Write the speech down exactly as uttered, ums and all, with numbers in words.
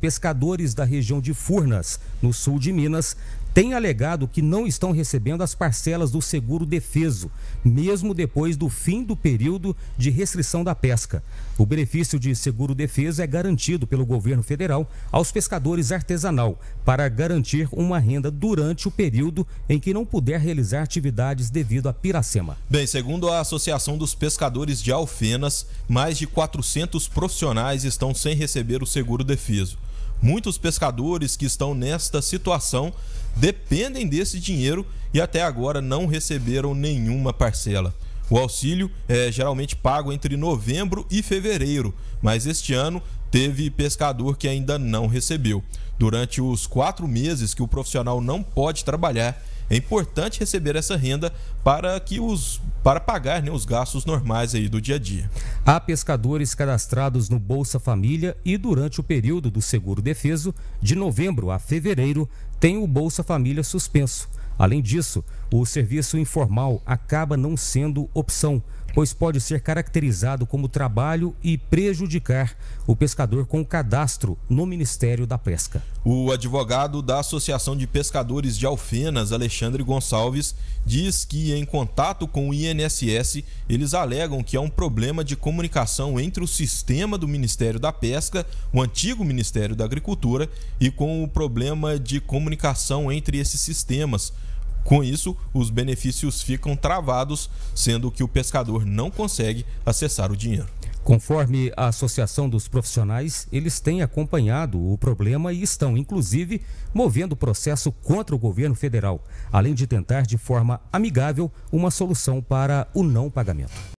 Pescadores da região de Furnas, no sul de Minas, têm alegado que não estão recebendo as parcelas do seguro defeso, mesmo depois do fim do período de restrição da pesca. O benefício de seguro defeso é garantido pelo governo federal aos pescadores artesanal para garantir uma renda durante o período em que não puder realizar atividades devido à piracema. Bem, segundo a Associação dos Pescadores de Alfenas, mais de quatrocentos profissionais estão sem receber o seguro defeso. Muitos pescadores que estão nesta situação dependem desse dinheiro e até agora não receberam nenhuma parcela. O auxílio é geralmente pago entre novembro e fevereiro, mas este ano teve pescador que ainda não recebeu. Durante os quatro meses que o profissional não pode trabalhar, é importante receber essa renda para, que os, para pagar, né, os gastos normais aí do dia a dia. Há pescadores cadastrados no Bolsa Família e durante o período do seguro defeso, de novembro a fevereiro, tem o Bolsa Família suspenso. Além disso, o serviço informal acaba não sendo opção, pois pode ser caracterizado como trabalho e prejudicar o pescador com cadastro no Ministério da Pesca. O advogado da Associação de Pescadores de Alfenas, Alexandre Gonçalves, diz que em contato com o I N S S, eles alegam que há um problema de comunicação entre o sistema do Ministério da Pesca, o antigo Ministério da Agricultura, e com o problema de comunicação entre esses sistemas. Com isso, os benefícios ficam travados, sendo que o pescador não consegue acessar o dinheiro. Conforme a Associação dos Profissionais, eles têm acompanhado o problema e estão, inclusive, movendo processo contra o governo federal, além de tentar, de forma amigável, uma solução para o não pagamento.